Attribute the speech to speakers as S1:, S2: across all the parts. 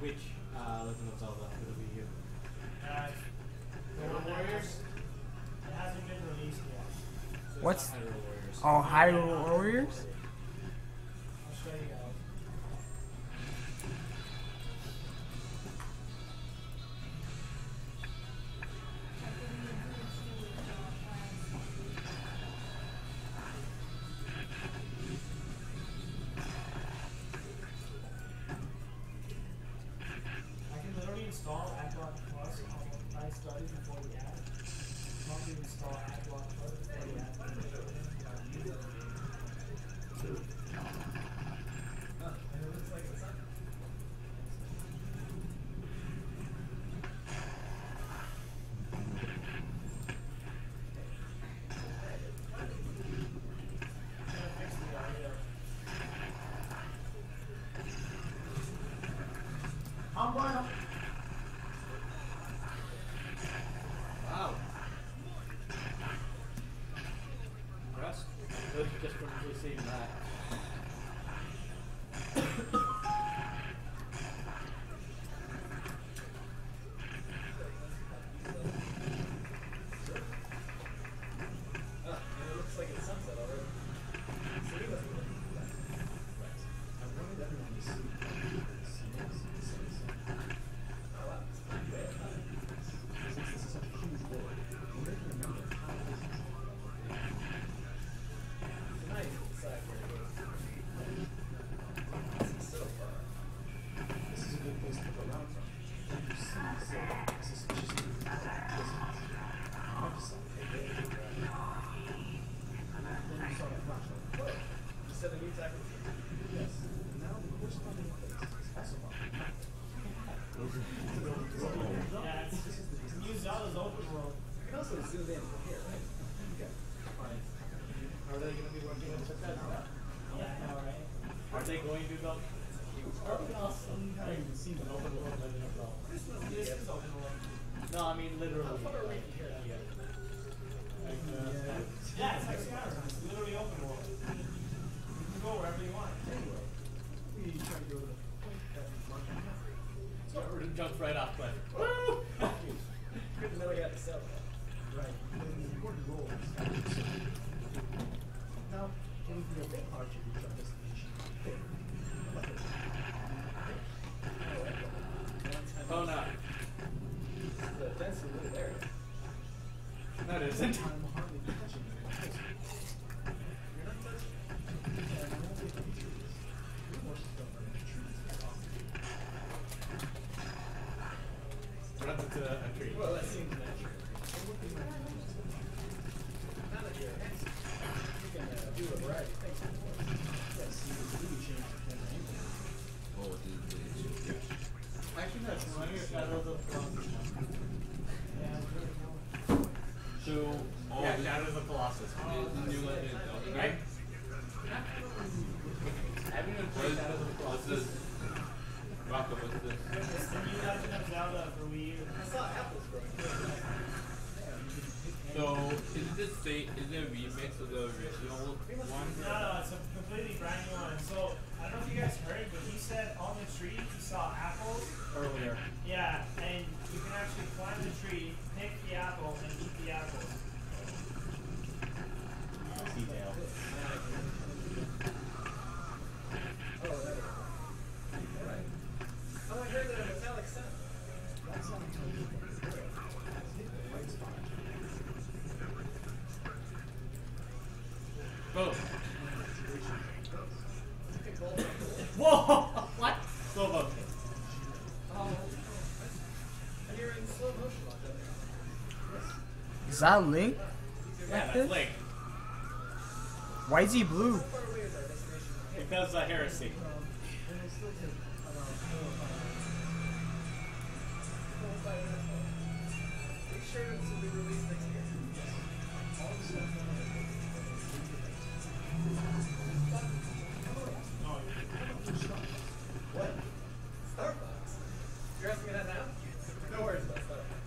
S1: which Legend of Zelda will be here?
S2: Hyrule Warriors? It hasn't been released yet.
S1: So
S3: What's
S1: Hyrule Warriors.
S3: oh Hyrule Warriors?
S2: I'll show you guys. I can literally install AdBlock Plus on my study before the ad. Help you install AdBlock Plus before the ad.
S1: Wow. Impressed. Just from seeing that.
S4: It looks like it's sunset already. So he doesn't look like that. I wanted everyone to see oh wow, it's pretty bad. Since this is a huge world, we're making a number of copies. Tonight, decide where to go. This is so far. This is a good place to go around from. You see, so this is just distance. Just said a new tackle. Yes. Now the corresponding place is also on.
S2: Yeah, it's new Zelda's open world.
S4: You can also zoom in from here, right? Okay. Fine. Are they going to be working on check that out?
S2: Yeah, I know, right?
S1: Are they going to go?
S2: Open awesome.
S1: I haven't even seen an open world Legend of Zelda.
S2: This is open world.
S1: No, I mean literally.
S4: How far away from here?
S1: Like,
S2: Yeah, it's like Skyrim. It's literally open world. You can go wherever you want.
S4: Anyway, we try to go to the point that we want to have.
S1: So it jumped right off cliff.
S4: Woo! Good to know we got to sell that. Right. But the important role is now, can we do a big hard to reach our destination?
S1: Oh no.
S4: The fence is really there.
S1: No, it isn't.
S4: I'm hardly touching it. You're not touching it. Yeah, I won't take any trees. Your horses don't run into trees.
S1: Runs into a tree.
S4: Well, that seems natural. It would be my now that you're handsome, you can do a variety of things with the horse. Yes, you can really change the camera angle.
S5: Oh,
S1: Actually, that's one of your Shadows of Colossus.
S2: Yeah, it's really cool.
S1: So, yeah, Shadows of Colossus.
S5: the new Legend.
S1: Right? I haven't even played Shadows of
S5: What's
S1: Colossus.
S5: this? Rocco, what's this?
S2: It's the new Legend of Zelda for Wii U.
S4: I saw apples growing.
S5: So, is it the same? Is it a remix of the original one?
S2: No, it's a completely brand new one. So, I don't know if you guys heard, but he said on the tree he saw apples.
S1: Earlier.
S2: Yeah, and you can actually climb the tree, pick the apple, and eat the apple.
S1: Detail.
S4: Oh, there we go. Alright. Oh, I heard that a metallic sound. That sound tells you that it's there. It's hit the right spot.
S5: Oh,
S1: Whoa! What? Slow motion.
S4: Oh, and you're in slow motion like that.
S3: Is that Link?
S1: Yeah, that's Link.
S3: Why is he blue?
S4: How far away is our destination from here?
S1: Because of heresy.
S4: And it's still take around 4 or 5 minutes. 4 or 5 minutes. Are you sure this will be released next year? Yes. All of a sudden, what? Starbucks? You're asking me that now? No worries about Starbucks.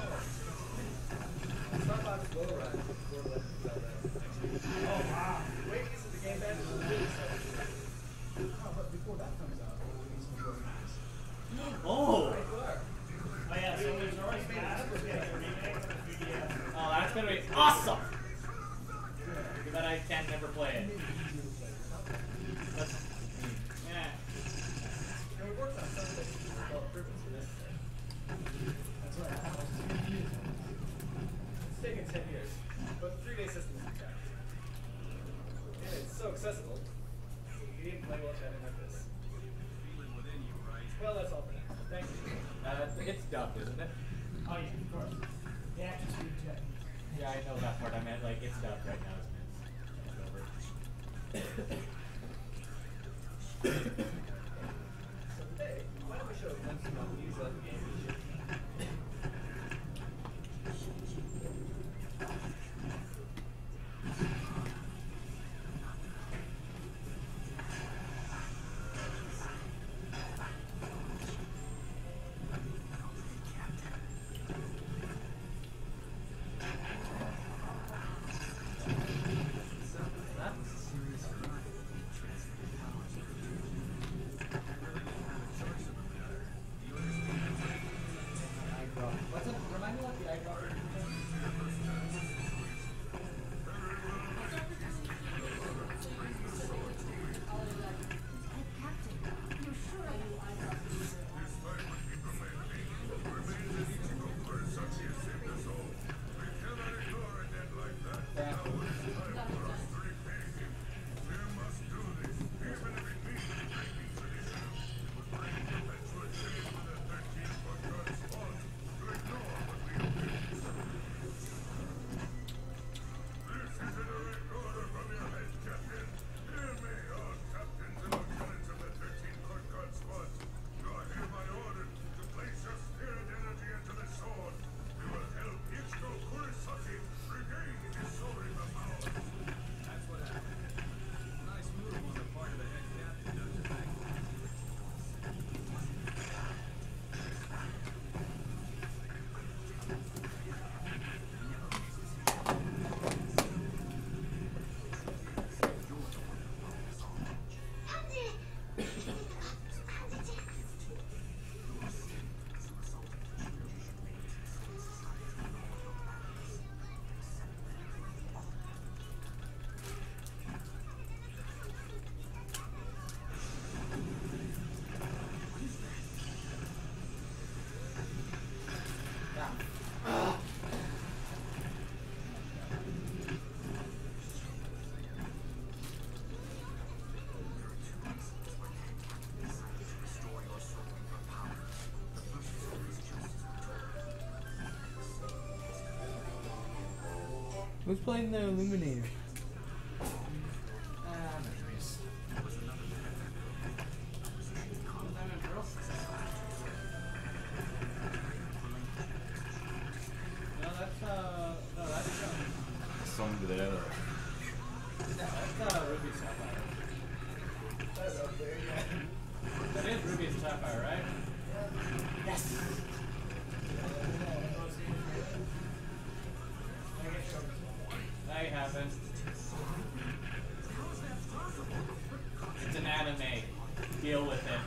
S4: Starbucks will arrive before the Legend of Zelda next year.
S2: Oh, wow.
S4: Wait, this is the game badge will really start. Oh, but before that comes out, we'll release some short movies.
S1: dubbed, isn't it?
S2: Oh yeah, of course. The actors speak Japanese.
S1: Yeah, I know that part. I meant like it's dubbed right now. It's over.
S4: So today, why don't we show a glimpse about the usual game we should. What's it? Remind me what the eyedropper is.
S3: Who's playing the Illuminator?
S5: Sombrero.
S1: That's Ruby Sapphire.
S4: That's up there, yeah.
S1: That is Ruby Sapphire, right? Yes! Now you have it. It's an anime. Deal with it.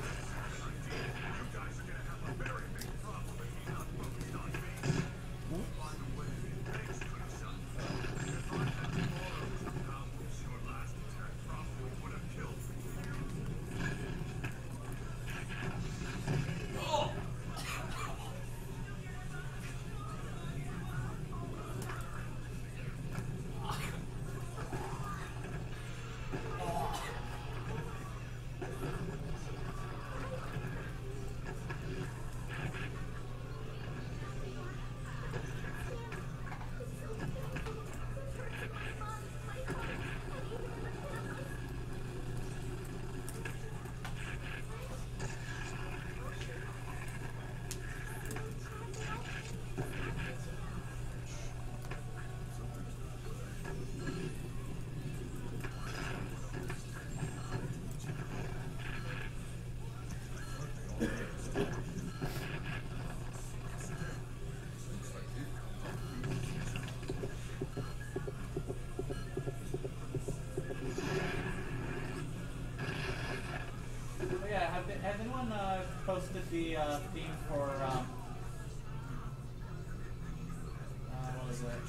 S1: Has anyone posted the theme for what was it?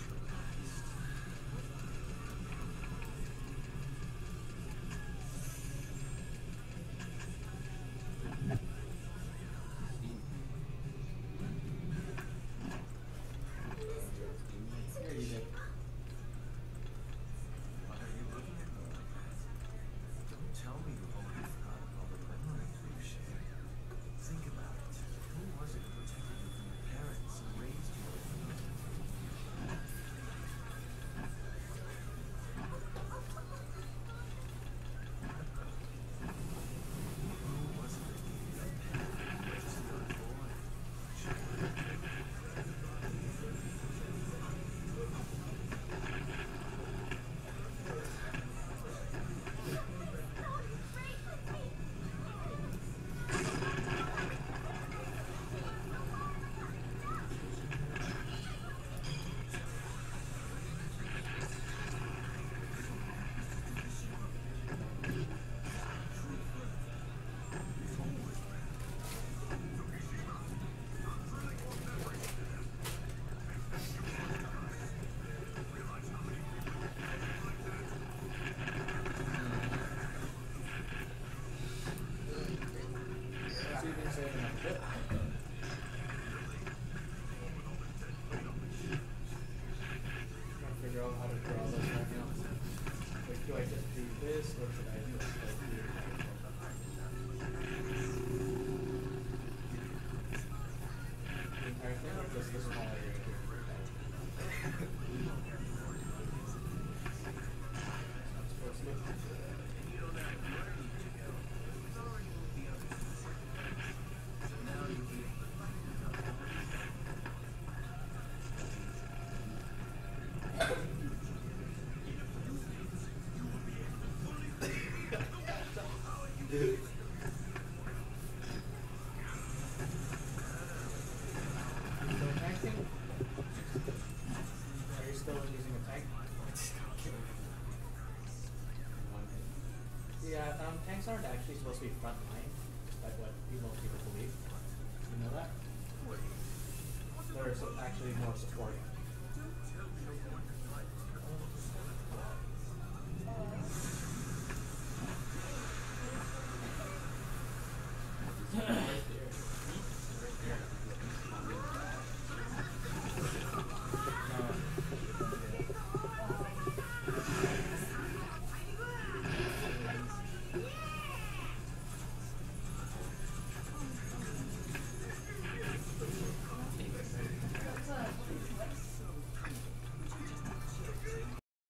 S1: Here you did.
S6: Don't tell me you've already forgotten all the memories we've shared. Think about it. Who was it who protected
S4: Yep. Trying to figure out how to draw this right now. Like, do I just do this, or should I just like do it? The entire thing, or just this small area here? Let's look. Dude. So tanking? Are you still using a tank? Yeah, tanks aren't actually supposed to be front line, like what most people believe. You know that? They're actually more support.